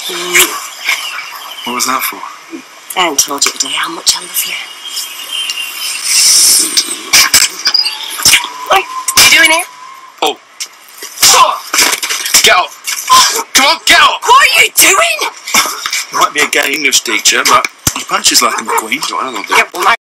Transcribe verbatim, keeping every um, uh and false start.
Mm. What was that for? I haven't told you today how much I love you. What are you doing here? Paul. Get up! Come on, get up! What are you doing? You might be a gay English teacher, but your punch is like a McQueen. Yeah, well, my